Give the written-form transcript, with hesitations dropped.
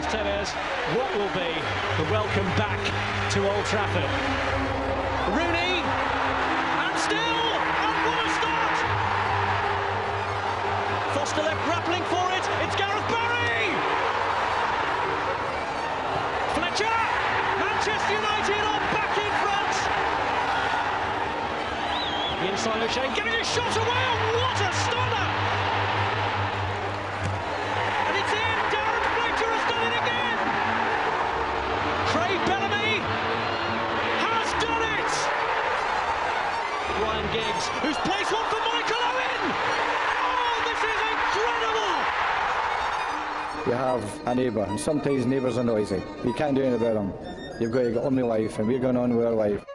Carlos Tevez, what will be the welcome back to Old Trafford? Rooney, and still, and what a start! Foster left grappling for it, it's Gareth Barry! Fletcher, Manchester United are back in front! The inside O'Shea getting a shot away, and what a stunner! And it's in, Darren Fletcher has done it again! Craig Bellamy has done it! Ryan Giggs, who's placed one for Michael Owen! Oh, this is incredible! You have a neighbour, and sometimes neighbours are noisy. You can't do anything about them. You've got to get on with life, and we're going on with our life.